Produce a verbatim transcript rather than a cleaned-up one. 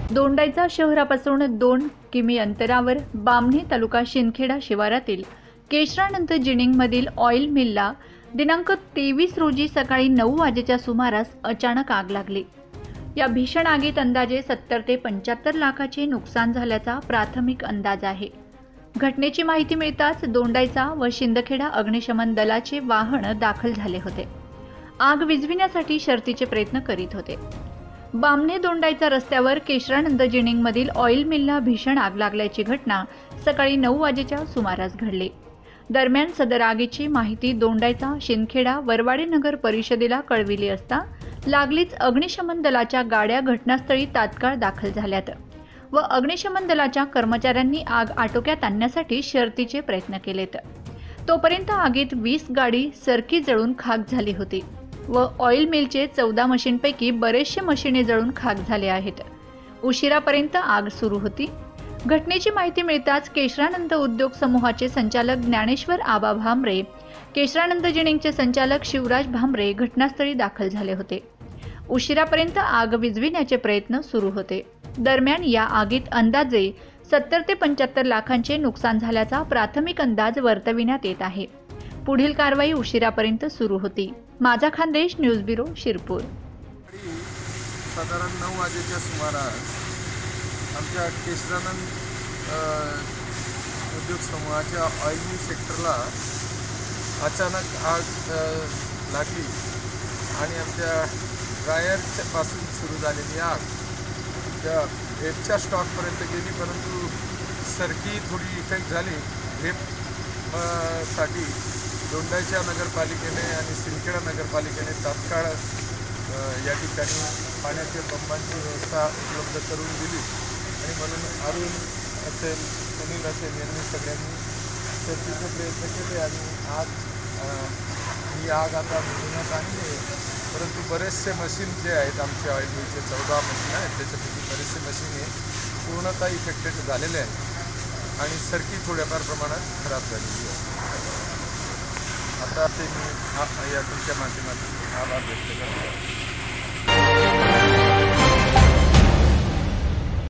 दोंडाईचा शहरापासून दोन किमी अंतरावर बामणी तालुका शिंदखेडा शिवारातील केशरानंद जिनिंगमधील ऑइल मिलला दिनांक तेवीस रोजी सकाळी नऊ वाजेच्या सुमारास अचानक आग लागली। या भीषण आगीत अंदाजे सत्तर ते पंच्याहत्तर लाखाचे नुकसान झाल्याचा प्राथमिक अंदाज आहे। घटनेची माहिती मिळताच दोंडाईचा व शिंदखेडा अग्निशमन दलाचे वाहन दाखल झाले होते। आग विझविण्यासाठी शर्थीचे प्रयत्न करीत होते। बामणे दोंडाईचा रस्त्यावर केशरानंद जिनिंगमधील ऑइल मिलला भीषण आग लागल्याची घटना सकाळी नऊ वाजेच्या सुमारास घडली। दरम्यान सदर आगीची माहिती दोंडाईचा शिंदखेडा वरवाडे नगर परिषदेला कळविली असता लागलीच अग्निशमन दलाच्या गाड्या घटनास्थळी तात्काळ दाखल झाल्यात व अग्निशमन दलाच्या कर्मचाऱ्यांनी आग आटोक्यात आणण्यासाठी शर्थीचे प्रयत्न केलेत। तोपर्यंत आगीत वीस गाडी सरकी जळून खाक झाली होती व ऑइल मिलचे चौदा मशीनपैकी बरेचसे मशिने जळून खाक झाले आहेत। उशिरापर्यंत आग सुरू होती। घटनेची माहिती मिळताच केशरानंद उद्योग समूहाचे संचालक ज्ञानेश्वर आबा भामरे, केशरानंद जिनिंगचे संचालक शिवराज भामरे घटनास्थळी दाखल झाले होते। उशिरापर्यंत आग विझविण्याचे प्रयत्न सुरू होते। दरम्यान या आगीत अंदाजे सत्तर ते पंच्याहत्तर लाखांचे नुकसान झाल्याचा प्राथमिक अंदाज वर्तविण्यात येत आहे। पुढील कारवाई उशिरापर्यंत सुरू होती। माझा खानदेश न्यूज ब्युरो शिरपूर। साधारण नऊ वाजेच्या सुमारास आमच्या केशरानंद उद्योग समूहाच्या ऑइल मिल सेक्टरला अचानक आग लागली आणि आमच्या ड्रायरच्या पासून सुरू झालेली आग त्या वेबच्या स्टॉकपर्यंत गेली, परंतु सरकी थोडी इफेक्ट झाली। वेब साठी दोंडाईच्या नगरपालिकेने आणि शिंदखेडा नगरपालिकेने तात्काळ या ठिकाणी पाण्याच्या पंपांची व्यवस्था उपलब्ध करून दिली आणि म्हणून अरुण असेल, सुनील असेल यांनी सगळ्यांनी शर्थीचे प्रयत्न केले आणि आज ही आग आता विझवण्यात आणली आहे। परंतु बरेचसे मशीन जे आहेत आमचे ऑइल मिलचे चौदा मशीन आहेत, त्याच्यापैकी बरेचसे मशीन हे पूर्णतः इफेक्टेड झालेले आहेत आणि सरकी थोड्याफार प्रमाणात खराब झालेली आहे। आता ते मी या तुमच्या माध्यमातून आभार व्यक्त करतो।